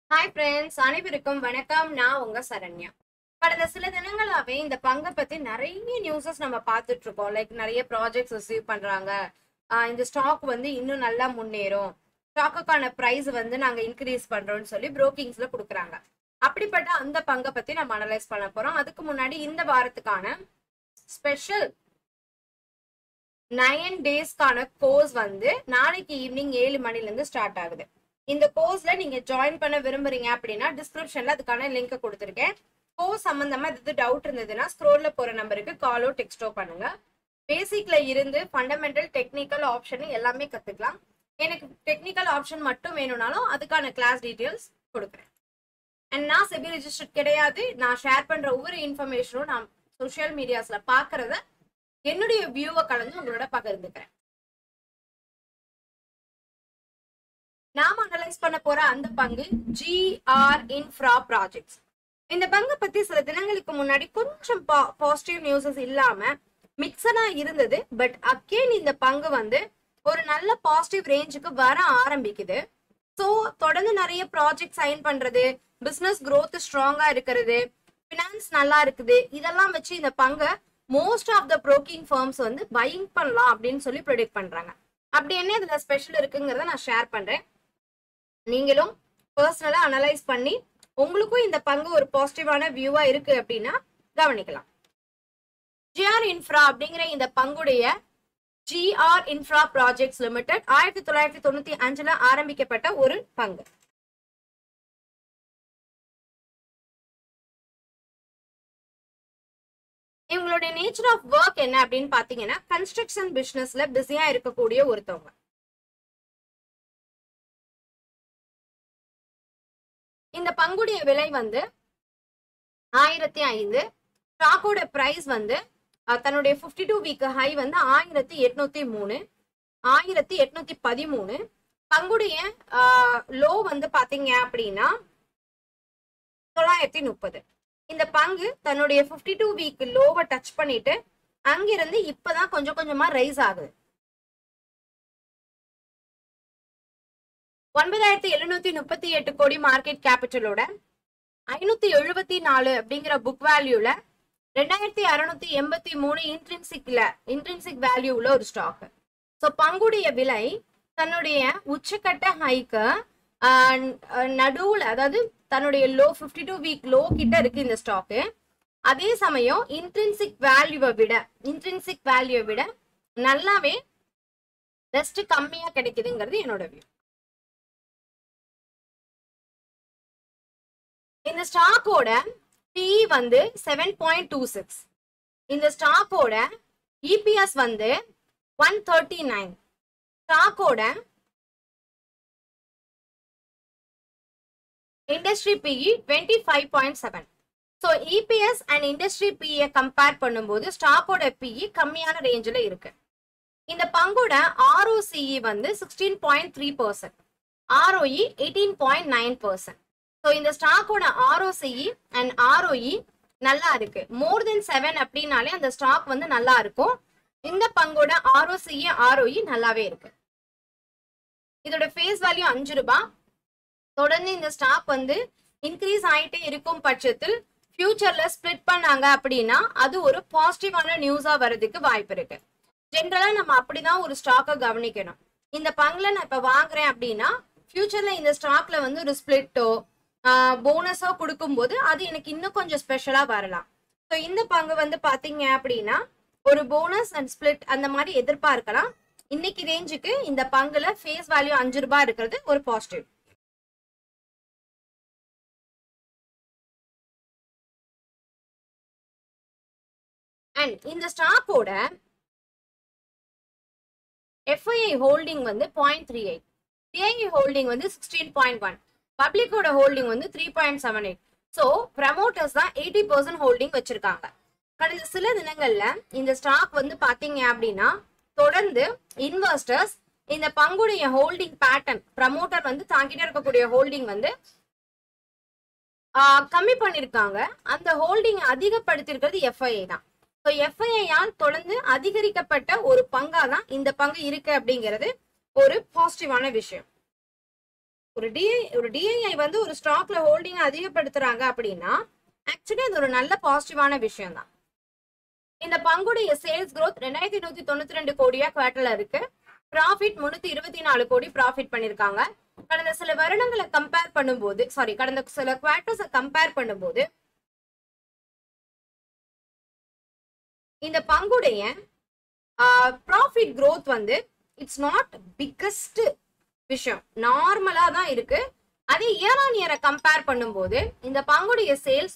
Hi friends, அனைவருக்கும் வணக்கம். நான் உங்க சரண்யா. கடந்த சில தினங்களாவே இந்த பங்கை பத்தி நிறைய நியூஸஸ் நம்ம பார்த்துட்டு இருக்கோம். லைக் நிறைய ப்ராஜெக்ட்ஸ் ரிசீவ் பண்றாங்க. இந்த ஸ்டாக் வந்து இன்னும் நல்லா முன்னேறும். ஸ்டாக்குக்கான பிரைஸ் வந்து நாங்க இன்க்ரீஸ் பண்றோம்னு சொல்லி புரோக்கிங்ஸ்ல கொடுக்குறாங்க. அப்படிப்பட்ட அந்த பங்கை பத்தி நம்ம அனலைஸ் பண்ண போறோம். அதுக்கு முன்னாடி இந்த வாரத்துக்கான ஸ்பெஷல் 9 டேஸ்க்கான கோர்ஸ் வந்து நாளைக்கு ஈவினிங் 7 மணில இருந்து ஸ்டார்ட் ஆகுது. இந்த கோர்ஸ்ல நீங்க ஜாயின் பண்ண விரும்புறீங்க அப்படின்னா டிஸ்கிரிப்ஷன்ல அதுக்கான லிங்க் கொடுத்துருக்கேன். கோர்ஸ் சம்பந்தமா எதாவது டவுட் இருந்ததுன்னா ஸ்க்ரோல்ல போற நம்பருக்கு காலோ டெக்ஸ்டோ பண்ணுங்க. பேசிக்ல இருந்து ஃபண்டமெண்டல் டெக்னிக்கல் ஆப்ஷன் எல்லாமே கத்துக்கலாம். எனக்கு டெக்னிக்கல் ஆப்ஷன் மட்டும் வேணும்னாலும் அதுக்கான கிளாஸ் டீடைல்ஸ் கொடுக்குறேன். அண்ட் நான் செபி ரெஜிஸ்டர்ட் கிடையாது. நான் ஷேர் பண்ற ஒவ்வொரு இன்ஃபர்மேஷனும் நான் சோஷியல் மீடியாஸ்ல பாக்குறத என்னுடைய வியூவை கலந்து உங்களோட பகிர்ந்துக்கிறேன். நாம அனலைஸ் பண்ண போற அந்த பங்கு GR இன்ஃப்ரா ப்ராஜெக்ட்ஸ். இந்த பங்கை பத்தி சில தினங்களுக்கு முன்னாடி கொஞ்சம் பாசிட்டிவ் நியூஸஸ் இல்லாம மிக்சடா இருந்தது. பட் அகெயின் இந்த பங்கு வந்து ஒரு நல்ல பாசிட்டிவ் ரேஞ்சுக்கு வர ஆரம்பிக்குது. ஸோ தொடர்ந்து நிறைய ப்ராஜெக்ட் சைன் பண்றது, பிசினஸ் growth ஸ்ட்ராங்கா இருக்கிறது, பினான்ஸ் நல்லா இருக்குது, இதெல்லாம் வச்சு இந்த பங்கை most of the broking firms வந்து பையிங் பண்ணலாம் அப்படின்னு சொல்லி ப்ரெடிக்ட் பண்றாங்க. அப்படி என்ன இதுல ஸ்பெஷல் இருக்குங்கிறத நான் ஷேர் பண்றேன். நீங்களும் பர்சனலா அனலைஸ் பண்ணி உங்களுக்கும் இந்த பங்கு ஒரு பாசிட்டிவான வியூவா இருக்கு அப்படின்னா கவனிக்கலாம். GR இன்ஃப்ரா அப்படிங்கிற இந்த பங்குடைய GR இன்ஃப்ரா ப்ராஜெக்ட்ஸ் லிமிடெட் 1995 ஆரம்பிக்கப்பட்ட ஒரு பங்கு. இவங்களுடைய நேச்சர் ஆஃப் ஒர்க் என்ன அப்படின்னு பாத்தீங்கன்னா கன்ஸ்ட்ரக்ஷன் பிசினஸ்ல பிஸியா இருக்கக்கூடிய ஒருத்தவங்க. இந்த பங்குடைய விலை வந்து 1005. ஸ்டாக்கோட பிரைஸ் வந்து தன்னுடைய 52 வீக் ஹை வந்து 1803, 1813. பங்குடைய லோ வந்து பாத்தீங்க அப்படின்னா 930. இந்த பங்கு தன்னுடைய 52 வீக் லோவை டச் பண்ணிட்டு அங்கிருந்து இப்பதான் கொஞ்சம் கொஞ்சமா ரைஸ் ஆகுது. 9738 கோடி மார்க்கெட் கேபிட்டலோட 574 அப்படிங்கிற புக் வேல்யூல 2683 இன்ட்ரின்சிக் வேல்யூல ஒரு ஸ்டாக். ஸோ பங்குடைய விலை தன்னுடைய உச்சக்கட்ட ஹைக்கு நடுவுல, அதாவது தன்னுடைய லோ 52 வீக் லோ கிட்ட இருக்கு இந்த ஸ்டாக்கு. அதே சமயம் இன்ட்ரின்சிக் வேல்யூவை விட நல்லாவே ரெஸ்ட் கம்மியா கிடைக்குதுங்கிறது என்னோட வியூ. இந்த ஸ்டாக்கோட PE வந்து 7.26. இந்த ஸ்டாக்கோட EPS வந்து 139. ஸ்டாக்கோட இண்டஸ்ட்ரி PE 25.7. ஸோ EPS and industry PE compare பண்ணும்போது ஸ்டாக்கோட PE கம்மியான ரேஞ்சில் இருக்கு. இந்த பங்கோட ROCE வந்து 16.3%, ROE 18.9%. ஸோ இந்த ஸ்டாக்கோட ROCE அண்ட் ROE நல்லா இருக்கு. மோர் தென் 7 அப்படின்னாலே அந்த ஸ்டாக் வந்து நல்லா இருக்கும். இந்த பங்கோட ROCE ROE நல்லாவே இருக்கு. இதோட ஃபேஸ் வேல்யூ 5 ரூபாய். தொடர்ந்து இந்த ஸ்டாக் வந்து இன்க்ரீஸ் ஆயிட்டே இருக்கும் பட்சத்தில் ஃபியூச்சர்ல ஸ்பிளிட் பண்ணாங்க அப்படின்னா அது ஒரு பாசிட்டிவான நியூஸா வர்றதுக்கு வாய்ப்பு இருக்கு. ஜென்ரலா நம்ம அப்படிதான் ஒரு ஸ்டாக்கை கவனிக்கணும். இந்த பங்குல நான் இப்ப வாங்குறேன் அப்படின்னா ஃபியூச்சர்ல இந்த ஸ்டாக்ல வந்து ஒரு ஸ்பிளிட்டோ போனஸோ கொடுக்கும்போது அது எனக்கு இன்னும் கொஞ்சம் ஸ்பெஷலா வரலாம். ஸோ இந்த பங்கு வந்து பாத்தீங்க அப்படின்னா ஒரு போனஸ் அண்ட் ஸ்பிளிட் அந்த மாதிரி எதிர்பார்க்கலாம். இன்னைக்கு ரேஞ்சுக்கு இந்த பங்குல ஃபேஸ் வேல்யூ 5 ரூபாய் இருக்கிறது ஒரு பாசிட்டிவ். அண்ட் இந்த ஸ்டாக்கோட FII ஹோல்டிங் வந்து 0.38, DII ஹோல்டிங் வந்து 16.1, பப்ளிக்கோட ஹோல்டிங் வந்து 3.78. ஸோ ப்ரமோட்டர்ஸ் தான் 80% ஹோல்டிங் வச்சிருக்காங்க. கடந்த சில தினங்கள்ல இந்த ஸ்டாக் வந்து பாத்தீங்க அப்படின்னா தொடர்ந்து இன்வெஸ்டர்ஸ் இந்த பங்குடைய ஹோல்டிங் பேட்டர்ன், ப்ரமோட்டர் வந்து தாங்கிட்டே இருக்கக்கூடிய ஹோல்டிங் வந்து கம்மி பண்ணிருக்காங்க. அந்த ஹோல்டிங் அதிகப்படுத்திருக்கிறது FII தான். ஸோ FII-யால் தொடர்ந்து அதிகரிக்கப்பட்ட ஒரு பங்கா தான் இந்த பங்கு இருக்கு அப்படிங்கிறது ஒரு பாசிட்டிவான விஷயம். ஒரு டிஐஐ வந்து ஒரு ஸ்டாக்ல ஹோல்டிங் அதிகப்படுத்துறாங்க அப்படின்னா ஆக்சுவலி அது ஒரு நல்ல பாசிட்டிவான விஷயம் தான். இந்த பங்குடைய சேல்ஸ் growth 2192 கோடியா குவார்டர்ல இருக்கு. ப்ராஃபிட் 324 கோடி ப்ராஃபிட் பண்ணிருக்காங்க. கடந்த சில வருடங்களை கம்பேர் பண்ணும்போது கடந்த சில குவார்டர்ஸை கம்பேர் பண்ணும்போது இந்த பங்குடைய ப்ராஃபிட் growth வந்து இட்ஸ் நாட் பிக்கஸ்ட் விஷயம், நார்மலா தான் இருக்கு. அதே இயர் ஆன் இயரை கம்பேர் பண்ணும்போது இந்த பங்குடைய சேல்ஸ்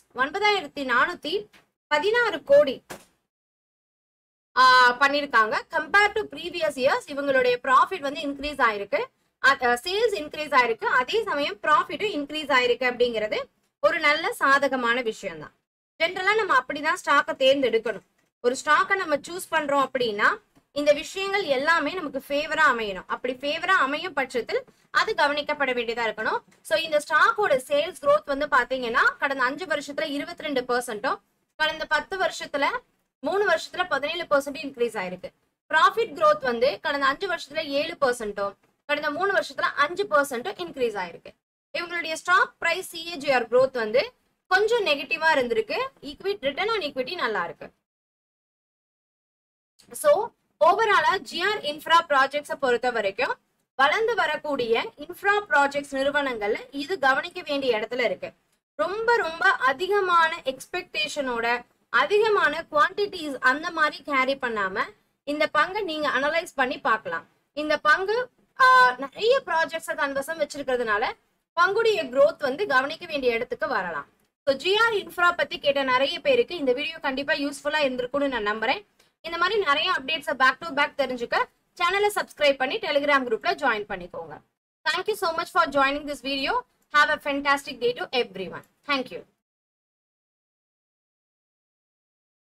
9416 கோடி பண்ணிருக்காங்க. கம்பேர் டு ப்ரீவியஸ் இயர்ஸ் இவங்களுடைய ப்ராஃபிட் வந்து இன்க்ரீஸ் ஆயிருக்கு, சேல்ஸ் இன்க்ரீஸ் ஆயிருக்கு, அதே சமயம் ப்ராஃபிட்டும் இன்க்ரீஸ் ஆயிருக்கு. அப்படிங்கிறது ஒரு நல்ல சாதகமான விஷயம் தான். ஜென்ரலா நம்ம அப்படிதான் ஸ்டாக்கை தேர்ந்தெடுக்கணும். ஒரு ஸ்டாக்கை நம்ம சூஸ் பண்றோம் அப்படின்னா இந்த விஷயங்கள் எல்லாமே நமக்கு ஃபேவரா அமையணும். அப்படி ஃபேவரா அமையும் பட்சத்தில் அது கவனிக்கப்பட வேண்டியதா இருக்கணும். ஸோ இந்த ஸ்டாக்கோட சேல்ஸ் growth வந்து பாத்தீங்கன்னா கடந்த 5 வருஷத்துல 22%, கடந்த 10 வருஷத்துல 3 வருஷத்துல 17% இன்க்ரீஸ் ஆயிருக்கு. ப்ராஃபிட் growth வந்து கடந்த 5 வருஷத்துல 7%, கடந்த 3 வருஷத்துல 5% இன்க்ரீஸ் ஆயிருக்கு. இவங்களுடைய ஸ்டாக் பிரைஸ் CAGR growth வந்து கொஞ்சம் நெகட்டிவா இருந்திருக்கு. ரிட்டர்ன் ஆன் ஈக்விட்டி நல்லா இருக்கு. சோ ஓவராலா ஜிஆர் இன்ஃப்ரா ப்ராஜெக்ட்ஸை பொறுத்த வரைக்கும் வளர்ந்து வரக்கூடிய இன்ஃப்ரா ப்ராஜெக்ட்ஸ் நிறுவனங்கள்ல இது கவனிக்க வேண்டிய இடத்துல இருக்கு. ரொம்ப ரொம்ப அதிகமான எக்ஸ்பெக்டேஷனோட அதிகமான குவான்டிட்டிஸ் அந்த மாதிரி கேரி பண்ணாம இந்த பங்கை நீங்க அனலைஸ் பண்ணி பார்க்கலாம். இந்த பங்கு நிறைய ப்ராஜெக்ட்ஸை தன்வசம் வச்சிருக்கிறதுனால பங்குடைய growth வந்து கவனிக்க வேண்டிய இடத்துக்கு வரலாம். ஸோ ஜிஆர் இன்ஃப்ரா பத்தி கேட்ட நிறைய பேருக்கு இந்த வீடியோ கண்டிப்பா யூஸ்ஃபுல்லா இருந்திருக்கும்னு நான் நம்புறேன். இந்த மாதிரி நிறைய அப்டேட்ஸை பேக் டு பேக் தெரிஞ்சுக்க சேனலை சப்ஸ்கிரைப் பண்ணி டெலிகிராம் குரூப்ல ஜாயின் பண்ணிக்கோங்க. Thank you so much for joining this video. Have a fantastic day to everyone. Thank you.